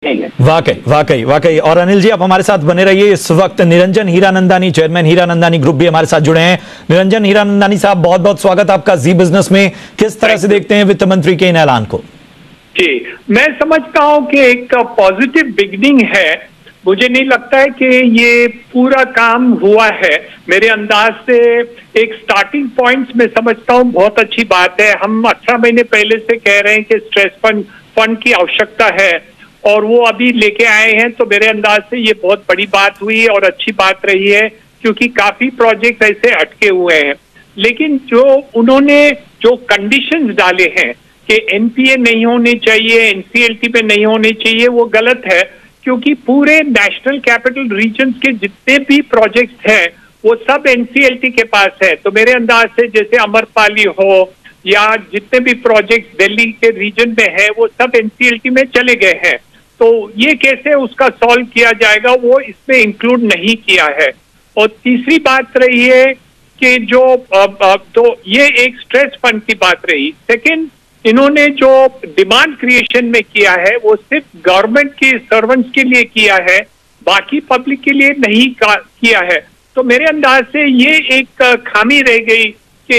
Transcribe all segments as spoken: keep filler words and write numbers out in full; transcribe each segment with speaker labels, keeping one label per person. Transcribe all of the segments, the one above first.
Speaker 1: वाकई वाकई वाकई। और अनिल जी, आप हमारे साथ बने रहिए। इस वक्त निरंजन हीरानंदानी, चेयरमैन हीरानंदानी ग्रुप भी हमारे साथ जुड़े हैं। निरंजन हीरानंदानी साहब, बहुत बहुत स्वागत आपका जी बिजनेस में। किस तरह से देखते हैं वित्त मंत्री के इन ऐलान को?
Speaker 2: जी, मैं समझता हूं कि एक पॉजिटिव बिगनिंग है। मुझे नहीं लगता है कि ये पूरा काम हुआ है। मेरे अंदाज से एक स्टार्टिंग पॉइंट्स में समझता हूं बहुत अच्छी बात है। हम अठारह महीने पहले से कह रहे हैं कि स्ट्रेस फंड फंड की आवश्यकता है और वो अभी लेके आए हैं, तो मेरे अंदाज से ये बहुत बड़ी बात हुई और अच्छी बात रही है, क्योंकि काफी प्रोजेक्ट ऐसे अटके हुए हैं। लेकिन जो उन्होंने जो कंडीशंस डाले हैं कि एनपीए नहीं होने चाहिए, एनसीएलटी पे नहीं होने चाहिए, वो गलत है, क्योंकि पूरे नेशनल कैपिटल रीजन के जितने भी प्रोजेक्ट्स हैं वो सब एनसीएलटी के पास है। तो मेरे अंदाज से जैसे अमरपाली हो या जितने भी प्रोजेक्ट्स दिल्ली के रीजन में है वो सब एनसीएलटी में चले गए हैं। तो ये कैसे उसका सॉल्व किया जाएगा, वो इसमें इंक्लूड नहीं किया है। और तीसरी बात रही है कि जो तो ये एक स्ट्रेस फंड की बात रही। सेकेंड, इन्होंने जो डिमांड क्रिएशन में किया है वो सिर्फ गवर्नमेंट के सर्वेंट्स के लिए किया है, बाकी पब्लिक के लिए नहीं किया है। तो मेरे अंदाज से ये एक खामी रह गई कि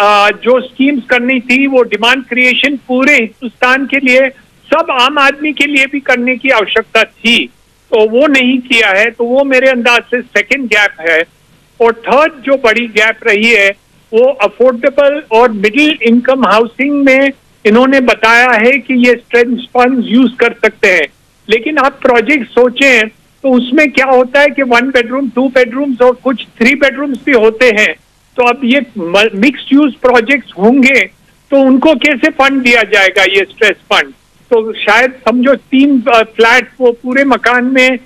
Speaker 2: जो स्कीम्स करनी थी वो डिमांड क्रिएशन पूरे हिंदुस्तान के लिए, सब आम आदमी के लिए भी करने की आवश्यकता थी, तो वो नहीं किया है। तो वो मेरे अंदाज से सेकंड गैप है। और थर्ड जो बड़ी गैप रही है वो अफोर्डेबल और मिडिल इनकम हाउसिंग में इन्होंने बताया है कि ये स्ट्रेस फंड यूज कर सकते हैं, लेकिन आप प्रोजेक्ट सोचें तो उसमें क्या होता है कि वन बेडरूम, टू बेडरूम्स और कुछ थ्री बेडरूम्स भी होते हैं। तो अब ये मिक्स्ड यूज प्रोजेक्ट्स होंगे तो उनको कैसे फंड दिया जाएगा, ये स्ट्रेस फंड? तो शायद समझो तीन फ्लैट वो पूरे मकान में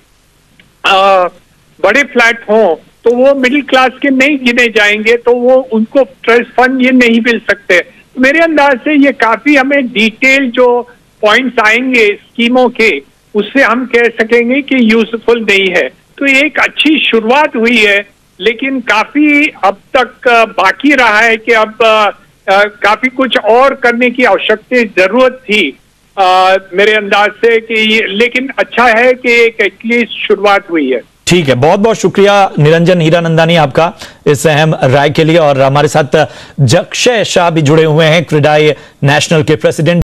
Speaker 2: आ, बड़े फ्लैट हों तो वो मिडिल क्लास के नहीं गिने जाएंगे, तो वो उनको स्ट्रेस फंड ये नहीं मिल सकते। मेरे अंदाज से ये काफी हमें डिटेल जो पॉइंट्स आएंगे स्कीमों के, उससे हम कह सकेंगे कि यूजफुल नहीं है। तो एक अच्छी शुरुआत हुई है, लेकिन काफी अब तक बाकी रहा है कि अब काफी कुछ और करने की आवश्यकता जरूरत थी आ, मेरे अंदाज से कि ये, लेकिन अच्छा है कि एक एटलीस्ट शुरुआत हुई है।
Speaker 1: ठीक है, बहुत बहुत शुक्रिया निरंजन हीरानंदानी आपका इस अहम राय के लिए। और हमारे साथ जक्षय शाह भी जुड़े हुए हैं, क्रेडाई नेशनल के प्रेसिडेंट।